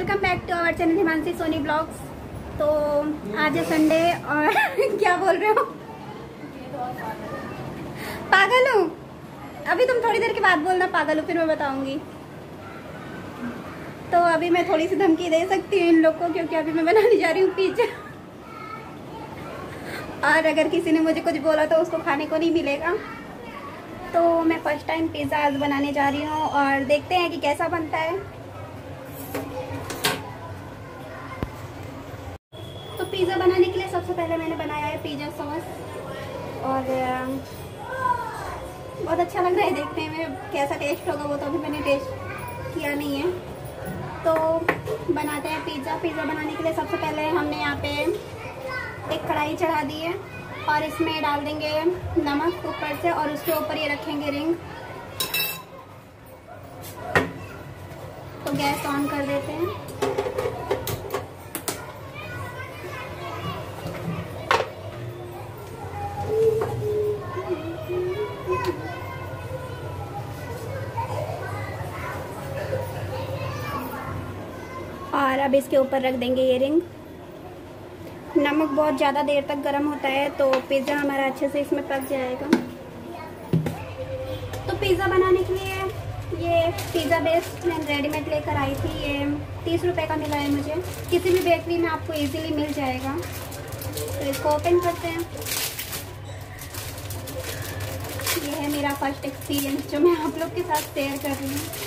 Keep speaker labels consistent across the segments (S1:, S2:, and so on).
S1: Welcome back to our channel Himanshi Soni blogs. तो आज है संडे और क्या बोल रहे हो, पागल हूँ? अभी तुम थोड़ी देर के बाद बोलना पागल हूँ, फिर मैं बताऊंगी। तो अभी मैं थोड़ी सी धमकी दे सकती हूँ इन लोग को, क्योंकि अभी मैं बनाने जा रही हूँ पिज्जा। और अगर किसी ने मुझे कुछ बोला तो उसको खाने को नहीं मिलेगा। तो मैं फर्स्ट टाइम पिज़्ज़ा आज बनाने जा रही हूँ और देखते हैं कि कैसा बनता है। तो पिज़्ज़ा बनाने के लिए सबसे पहले मैंने बनाया है पिज़्ज़ा सॉस, और बहुत अच्छा लग रहा है देखने में। कैसा टेस्ट होगा वो तो अभी मैंने टेस्ट किया नहीं है। तो बनाते हैं पिज़्ज़ा। पिज़्ज़ा बनाने के लिए सबसे पहले हमने यहाँ पे एक कढ़ाई चढ़ा दी है और इसमें डाल देंगे नमक ऊपर से, और उसके ऊपर ये रखेंगे रिंग। तो गैस ऑन कर देते हैं। और अब इसके ऊपर रख देंगे ये रिंग। नमक बहुत ज़्यादा देर तक गर्म होता है तो पिज़्ज़ा हमारा अच्छे से इसमें पक जाएगा। तो पिज़्ज़ा बनाने के लिए ये पिज़्ज़ा बेस मैंने रेडीमेड लेकर आई थी। ये 30 रुपये का मिला है मुझे। किसी भी बेकरी में आपको इजीली मिल जाएगा। तो इसको ओपन करते हैं। ये है मेरा फर्स्ट एक्सपीरियंस जो मैं आप लोग के साथ शेयर कर रही हूँ।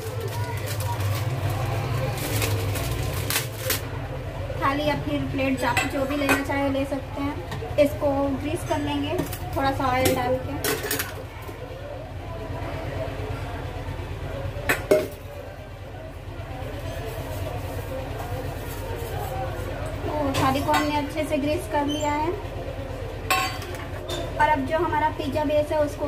S1: थाली या फिर प्लेट आप जो भी लेना चाहे ले सकते हैं। इसको ग्रीस कर लेंगे थोड़ा सा ऑयल डाल के। थाली को हमने अच्छे से ग्रीस कर लिया है। और अब जो हमारा पिज़्ज़ा बेस है उसको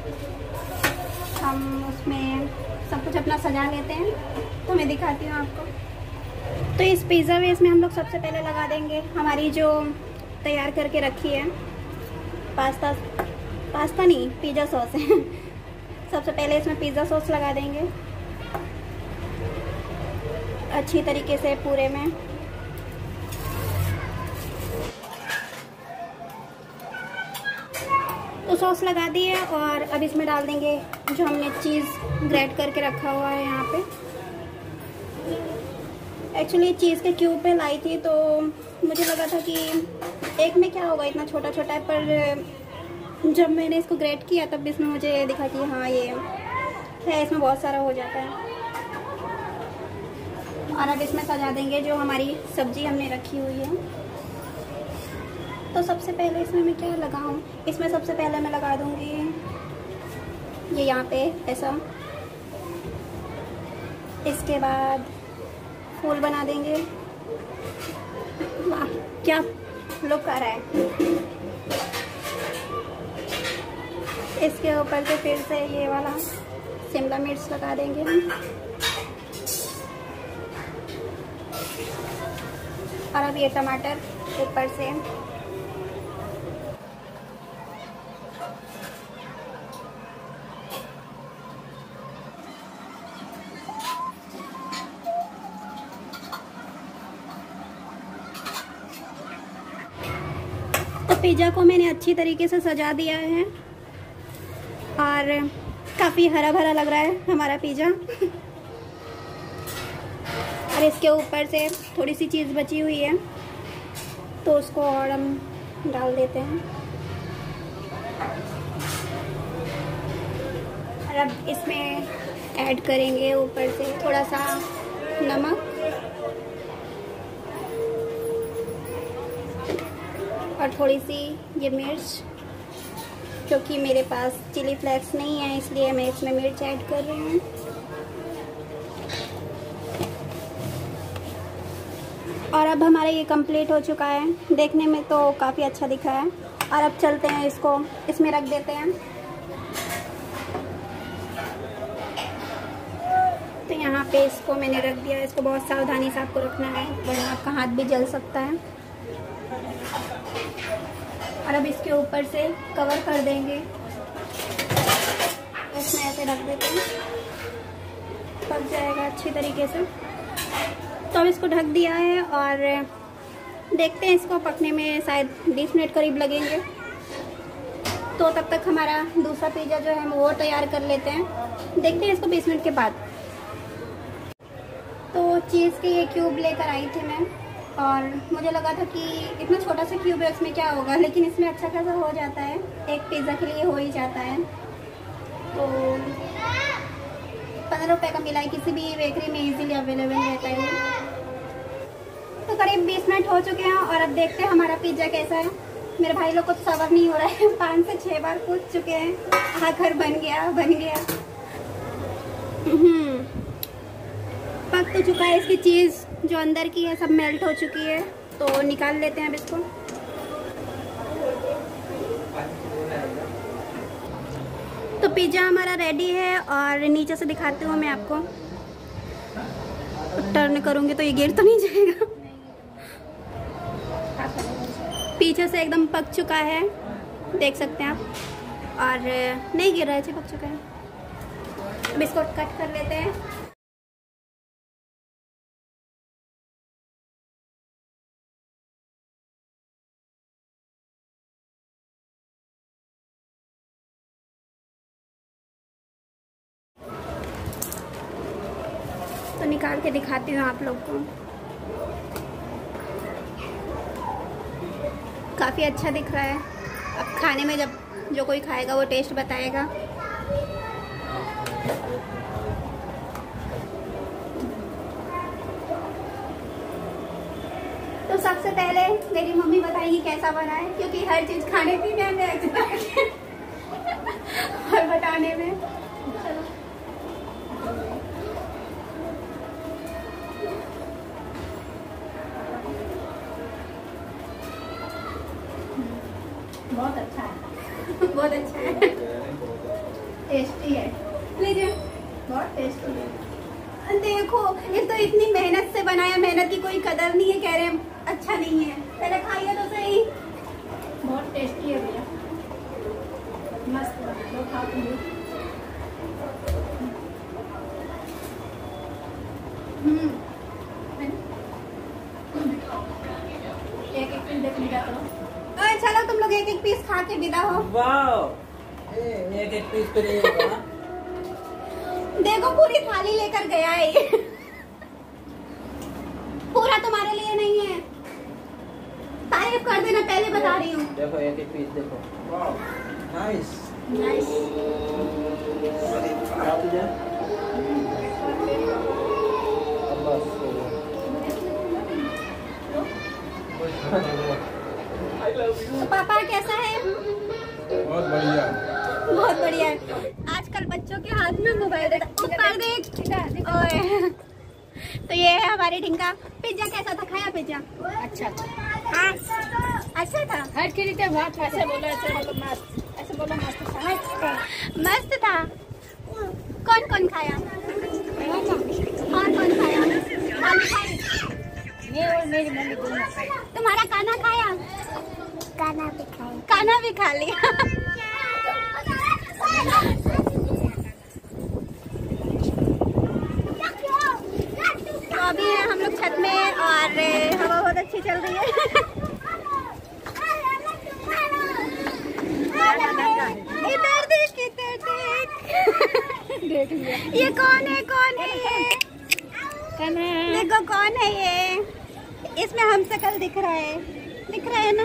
S1: हम उसमें सब कुछ अपना सजा लेते हैं। तो मैं दिखाती हूँ आपको। तो इस पिज़्ज़ा बेस में हम लोग सबसे पहले लगा देंगे हमारी जो तैयार करके रखी है पास्ता नहीं, पिज़्ज़ा सॉस है। सबसे पहले इसमें पिज़्ज़ा सॉस लगा देंगे अच्छी तरीके से पूरे में। तो सॉस लगा दी है और अब इसमें डाल देंगे जो हमने चीज़ ग्रेट करके रखा हुआ है यहाँ पे। एक्चुअली चीज़ के क्यूब पे लाई थी तो मुझे लगा था कि एक में क्या होगा, इतना छोटा छोटा है। पर जब मैंने इसको ग्रेट किया तब इसमें मुझे दिखा कि हाँ ये है, इसमें बहुत सारा हो जाता है। और अब इसमें सजा देंगे जो हमारी सब्जी हमने रखी हुई है। तो सबसे पहले इसमें मैं क्या लगाऊं? इसमें सबसे पहले मैं लगा दूंगी ये यहाँ पे ऐसा। इसके बाद फूल बना देंगे। वाह क्या लुक आ रहा है। इसके ऊपर से फिर से ये वाला शिमला मिर्च लगा देंगे हम। और अब ये टमाटर ऊपर से। पिज़्ज़ा को मैंने अच्छी तरीके से सजा दिया है और काफ़ी हरा भरा लग रहा है हमारा पिज़्ज़ा। और इसके ऊपर से थोड़ी सी चीज़ बची हुई है तो उसको और हम डाल देते हैं। और अब इसमें ऐड करेंगे ऊपर से थोड़ा सा नमक और थोड़ी सी ये मिर्च, क्योंकि मेरे पास चिली फ्लेक्स नहीं है इसलिए मैं इसमें मिर्च ऐड कर रही हूँ। और अब हमारा ये कंप्लीट हो चुका है। देखने में तो काफ़ी अच्छा दिखा है। और अब चलते हैं, इसको इसमें रख देते हैं। तो यहाँ पे इसको मैंने रख दिया। इसको बहुत सावधानी से आपको रखना है वरना आपका हाथ भी जल सकता है। और अब इसके ऊपर से कवर कर देंगे। इसमें ऐसे रख देते हैं, पक जाएगा अच्छी तरीके से। तो अब इसको ढक दिया है और देखते हैं, इसको पकने में शायद 20 मिनट करीब लगेंगे। तो तब तक हमारा दूसरा पिज़्ज़ा जो है हम वो तैयार कर लेते हैं, देखते हैं इसको 20 मिनट के बाद। तो चीज़ के ये क्यूब लेकर आई थी मैं, और मुझे लगा था कि इतना छोटा सा क्यूब है उसमें क्या होगा, लेकिन इसमें अच्छा खासा हो जाता है, एक पिज़्ज़ा के लिए हो ही जाता है। तो 15 रुपये का मिला है, किसी भी बेकरी में इजीली अवेलेबल रहता है। तो करीब 20 मिनट हो चुके हैं और अब देखते हैं हमारा पिज़्ज़ा कैसा है। मेरे भाई लोग को तो सब्र नहीं हो रहा है, 5 से 6 बार पूछ चुके हैं आखिर बन गया बन गया। पक तो चुका है, इसकी चीज़ जो अंदर की है सब मेल्ट हो चुकी है। तो निकाल लेते हैं अब इसको। तो पिज़्ज़ा हमारा रेडी है और नीचे से दिखाती हूँ मैं आपको। टर्न करूँगी तो ये गिर तो नहीं जाएगा। पीछे से एकदम पक चुका है, देख सकते हैं आप, और नहीं गिर रहा है, पक चुका है। अब इसको कट कर लेते हैं। तो निकाल के दिखाती हूँ आप लोग को। काफ़ी अच्छा दिख रहा है। अब खाने में जब जो कोई खाएगा वो टेस्ट बताएगा। तो सबसे पहले मेरी मम्मी बताएगी कैसा बना है, क्योंकि हर चीज़ खाने पीने में एक्सपर्ट है और बताने में। चलो बहुत अच्छा है बहुत अच्छा है, टेस्टी है। लीजिए, बहुत टेस्टी है। देखो, ये तो इतनी मेहनत से बनाया, मेहनत की कोई कदर नहीं है, कह रहे हैं अच्छा नहीं है। पहले खाइए तो सही। बहुत टेस्टी है भैया, मस्त बना, खा तुम। एक एक पीस देख लिया करो। चलो तुम लोग एक एक पीस खा के विदा हो।
S2: वाह, एक एक पीस तो नहीं होगा।
S1: देखो पूरी थाली लेकर गया है ये। पूरा तुम्हारे लिए नहीं है, तारीफ कर देना, पहले बता रही हूँ।
S2: देखो एक एक पीस देखो। वाह, नाइस
S1: नाइस। तो पापा कैसा है?
S3: बहुत बढ़िया,
S1: बहुत बढ़िया है। आजकल बच्चों के हाथ में मोबाइल ऊपर देख। ओए, तो ये है हमारी ढिंका। पिज्जा कैसा था? खाया पिज्जा?
S4: अच्छा
S1: अच्छा था।
S4: हर किसी के बात ऐसे बोलो, ऐसे बोलो मस्त, ऐसे बोलो मस्त था।
S1: मस्त था। कौन कौन खाया? कौन कौन खाया? आलू खाई?
S4: मैं और मेरी मम्मी दोनों खाई।
S1: तुम्हारा खाना खाया?
S4: खाना भी खाई।
S1: खाना भी खा लिया। तो अभी हम लोग छत में और हवा बहुत अच्छी चल रही है। इधर देख, इधर देख। ये कौन है? कौन है ये? देखो कौन है ये? इसमें हम शकल दिख रहा है, दिख रहा है ना?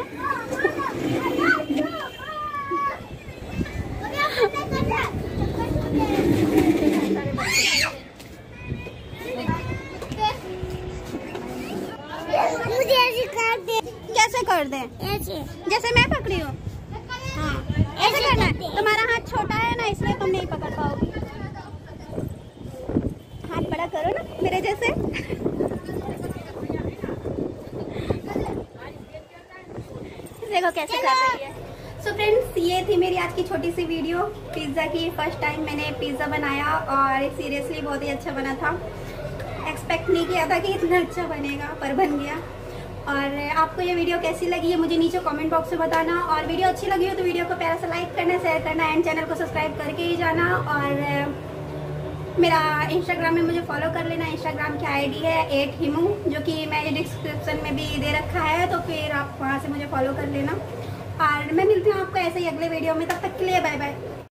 S4: मुझे ऐसे कर दे।
S1: कैसे कर दें?
S4: ऐसे
S1: जैसे मैं पकड़ी हूँ। हाँ, ऐसे करना है। तुम्हारा हाथ छोटा है ना, इसलिए तुम नहीं पकड़ पाओगी। हाथ बड़ा करो ना मेरे जैसे। देखो कैसे कर रही है। सो फ्रेंड्स, ये थी मेरी आज की छोटी सी वीडियो पिज़्ज़ा की। फर्स्ट टाइम मैंने पिज़्ज़ा बनाया और सीरियसली बहुत ही अच्छा बना था। एक्सपेक्ट नहीं किया था कि इतना अच्छा बनेगा, पर बन गया। और आपको ये वीडियो कैसी लगी है मुझे नीचे कमेंट बॉक्स में बताना। और वीडियो अच्छी लगी हो तो वीडियो को प्यारा सा लाइक करना, शेयर करना एंड चैनल को सब्सक्राइब करके ही जाना। और मेरा इंस्टाग्राम में मुझे फॉलो कर लेना। इंस्टाग्राम की आईडी है 8himu, जो कि मैंने डिस्क्रिप्शन में भी दे रखा है, तो फिर आप वहाँ से मुझे फॉलो कर लेना। और मैं मिलती हूँ आपको ऐसे ही अगले वीडियो में, तब तक के लिए बाय बाय।